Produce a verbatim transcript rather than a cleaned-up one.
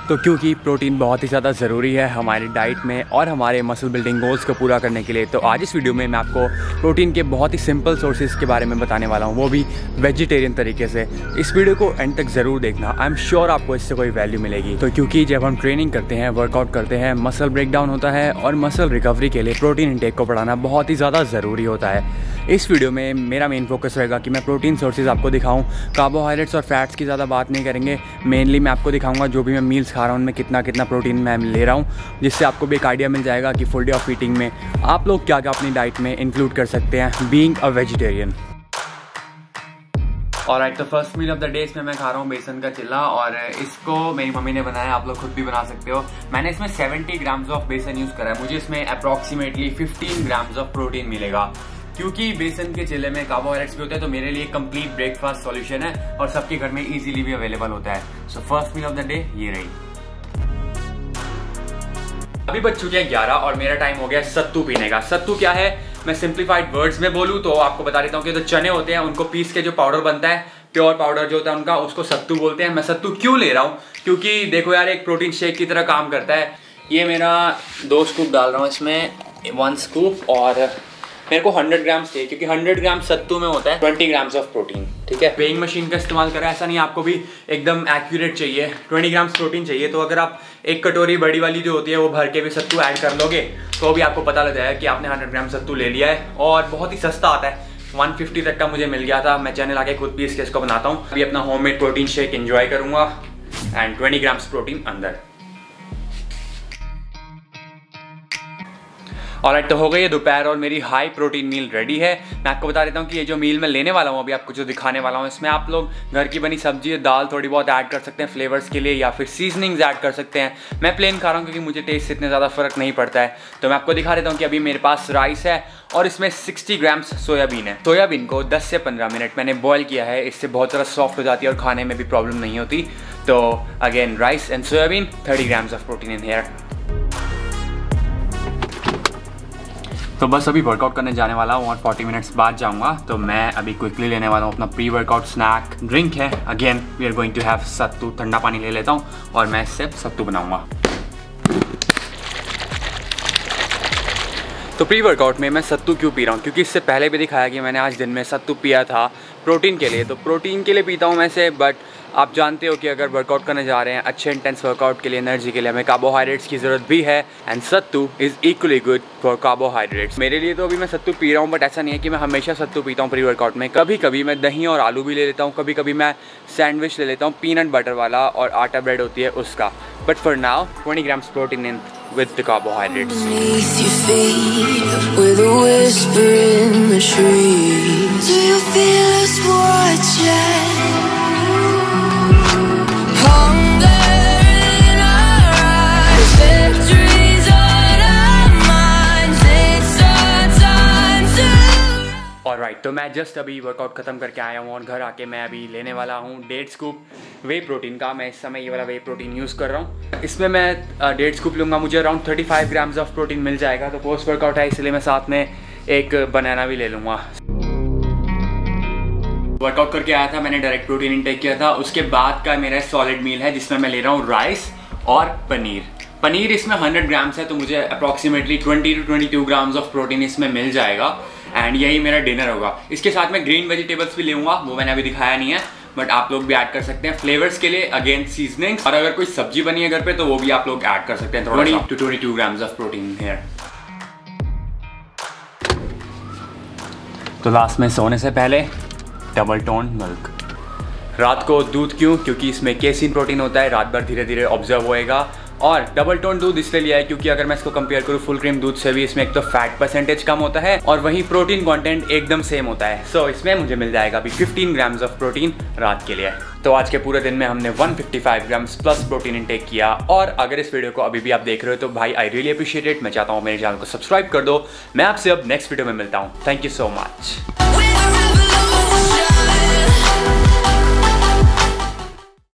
तो क्योंकि प्रोटीन बहुत ही ज़्यादा ज़रूरी है हमारी डाइट में और हमारे मसल बिल्डिंग गोल्स को पूरा करने के लिए, तो आज इस वीडियो में मैं आपको प्रोटीन के बहुत ही सिंपल सोर्सेज के बारे में बताने वाला हूँ, वो भी वेजिटेरियन तरीके से। इस वीडियो को एंड तक ज़रूर देखना, आई एम श्योर आपको इससे कोई वैल्यू मिलेगी। तो क्योंकि जब हम ट्रेनिंग करते हैं, वर्कआउट करते हैं, मसल ब्रेकडाउन होता है और मसल रिकवरी के लिए प्रोटीन इंटेक को बढ़ाना बहुत ही ज़्यादा ज़रूरी होता है। इस वीडियो में मेरा मेन फोकस रहेगा कि मैं प्रोटीन सोर्सेज आपको दिखाऊं। कार्बोहाइड्रेट्स और फैट्स की ज़्यादा बात नहीं करेंगे, मेनली मैं आपको दिखाऊंगा जो भी मैं मील्स खा रहा हूं उनमें कितना कितना प्रोटीन मैं ले रहा हूं, जिससे आपको भी एक आइडिया मिल जाएगा कि फुल डे ऑफ ईटिंग में आप लोग क्या क्या अपनी डाइट में इंक्लूड कर सकते हैं बीइंग अ वेजिटेरियन। ऑलराइट, तो first meal of the day इसमें मैं खा रहा हूँ बेसन का चिल्ला, और इसको मेरी मम्मी ने बनाया, आप लोग खुद भी बना सकते हो। मैंने इसमें सत्तर ग्राम्स ऑफ बेसन यूज करा है, मुझे इसमें अप्रॉक्सीमेटली पंद्रह ग्राम्स ऑफ प्रोटीन मिलेगा। क्योंकि बेसन के चिल्ले में कार्बोहाइड्रेट्स भी होते हैं, तो मेरे लिए कंप्लीट ब्रेकफास्ट सॉल्यूशन है और सबके घर में इजीली भी अवेलेबल होता है। So first meal of the day ये रही। अभी बज चुके हैं ग्यारह और मेरा टाइम हो गया सत्तू पीने का। सत्तू क्या है, मैं सिंप्लीफाइड वर्ड्स में बोलूँ तो आपको बता देता हूँ कि जो चने होते हैं उनको पीस के जो पाउडर बनता है, प्योर पाउडर जो होता है उनका, उसको सत्तू बोलते हैं। मैं सत्तू क्यों ले रहा हूँ, क्योंकि देखो यार एक प्रोटीन शेक की तरह काम करता है। ये मेरा दो स्कूप डाल रहा हूँ इसमें, वन स्कूप, और मेरे को सौ ग्राम चाहिए क्योंकि सौ ग्राम सत्तू में होता है बीस ग्राम्स ऑफ प्रोटीन। ठीक है, वेइंग मशीन का इस्तेमाल करें, ऐसा नहीं आपको भी एकदम एक्यूरेट चाहिए, बीस ग्राम्स प्रोटीन चाहिए। तो अगर आप एक कटोरी बड़ी वाली जो होती है वो भर के भी सत्तू ऐड कर लोगे तो भी आपको पता लग जाएगा कि आपने सौ ग्राम सत्तू ले लिया है, और बहुत ही सस्ता आता है। एक सौ पचास तक का मुझे मिल गया था। मैं चैनल आके खुद पीस के इसको बनाता हूँ। अभी अपना होममेड प्रोटीन शेक एंजॉय करूंगा एंड बीस ग्राम्स प्रोटीन अंदर। ऑलराइट, तो हो गई है दोपहर और मेरी हाई प्रोटीन मील रेडी है। मैं आपको बता देता हूँ कि ये जो मील मैं लेने वाला हूँ, अभी आपको जो दिखाने वाला हूँ, इसमें आप लोग घर की बनी सब्जी, दाल थोड़ी बहुत ऐड कर सकते हैं फ्लेवर्स के लिए, या फिर सीजनिंग्स ऐड कर सकते हैं। मैं प्लेन खा रहा हूँ क्योंकि मुझे टेस्ट से इतने ज़्यादा फर्क नहीं पड़ता है। तो मैं आपको दिखा देता हूँ कि अभी मेरे पास राइस है और इसमें साठ ग्राम्स सोयाबीन है। सोयाबीन को दस से पंद्रह मिनट मैंने बॉयल किया है, इससे बहुत ज़्यादा सॉफ्ट हो जाती है और खाने में भी प्रॉब्लम नहीं होती। तो again rice and soybean, thirty grams of protein in here. तो बस अभी वर्कआउट करने जाने वाला हूँ और चालीस मिनट्स बाद जाऊँगा। तो मैं अभी क्विकली लेने वाला हूँ अपना प्री वर्कआउट स्नैक ड्रिंक है। Again we are going to have sattu, ठंडा पानी ले लेता हूँ और मैं इससे सत्तू बनाऊँगा। तो प्री वर्कआउट में मैं सत्तू क्यों पी रहा हूँ, क्योंकि इससे पहले भी दिखाया कि मैंने आज दिन में सत्तू पिया था प्रोटीन के लिए। तो प्रोटीन के लिए पीता हूँ मैं इसे, बट आप जानते हो कि अगर वर्कआउट करने जा रहे हैं, अच्छे इंटेंस वर्कआउट के लिए, एनर्जी के लिए हमें कार्बोहाइड्रेट्स की ज़रूरत भी है, and sattu is equally good for carbohydrates. मेरे लिए तो अभी मैं सत्तू पी रहा हूँ, बट ऐसा नहीं है कि मैं हमेशा सत्तू पीता हूँ प्री वर्कआउट में। कभी कभी मैं दही और आलू भी ले लेता हूँ, कभी कभी मैं सैंडविच ले लेता हूँ पीनट बटर वाला, और आटा ब्रेड होती है उसका। बट फॉर नाउ बीस grams protein in with the carbohydrates. Beneath your feet, with a whisper in the trees. Do you feel us watching? Hunger in our eyes, victories on our minds. It's our time to. Alright, तो मैं just अभी workout खत्म करके आया हूँ और घर आके मैं अभी लेने वाला हूँ डेढ़ स्कूप वे प्रोटीन का। मैं इस समय ये वाला वे प्रोटीन यूज़ कर रहा हूँ। इसमें मैं डेढ़ स्कूप लूँगा, मुझे अराउंड पैंतीस ग्राम्स ऑफ प्रोटीन मिल जाएगा। तो पोस्ट वर्कआउट है इसलिए मैं साथ में एक बनाना भी ले लूँगा। वर्कआउट करके आया था, मैंने डायरेक्ट प्रोटीन इंटेक किया था। उसके बाद का मेरा सॉलिड मील है जिसमें मैं ले रहा हूँ राइस और पनीर। पनीर इसमें सौ ग्राम्स है, तो मुझे अप्रॉक्सीमेटली बीस टू बाईस ग्राम्स ऑफ प्रोटीन इसमें मिल जाएगा, एंड यही मेरा डिनर होगा। इसके साथ मैं ग्रीन वेजिटेबल्स भी लूँगा, वो मैंने अभी दिखाया नहीं है, बट आप लोग भी ऐड कर सकते हैं फ्लेवर्स के लिए, अगेन सीजनिंग। और अगर कोई सब्जी बनी है घर पे तो वो भी आप लोग ऐड कर सकते हैं, थोड़ा सा टू बाईस ग्राम्स ऑफ प्रोटीन हियर। तो लास्ट में सोने से पहले डबल टोन मिल्क। रात को दूध क्यों, क्योंकि इसमें केसिन प्रोटीन होता है, रात भर धीरे धीरे ऑब्जर्व होएगा। और डबल टोन दूध इसलिए लिया है क्योंकि अगर मैं इसको कंपेयर करूँ फुल क्रीम दूध से भी, इसमें एक तो फैट परसेंटेज कम होता है और वहीं प्रोटीन कंटेंट एकदम सेम होता है। सो so, इसमें मुझे मिल जाएगा अभी पंद्रह ग्राम्स ऑफ प्रोटीन रात के लिए। तो आज के पूरे दिन में हमने एक सौ पचपन ग्राम्स प्लस प्रोटीन इंटेक किया। और अगर इस वीडियो को अभी भी आप देख रहे हो तो भाई आई रियली अप्रिशिएट इट। मैं चाहता हूँ मेरे चैनल को सब्सक्राइब कर दो। मैं आपसे अब नेक्स्ट वीडियो में मिलता हूँ। Thank you so much.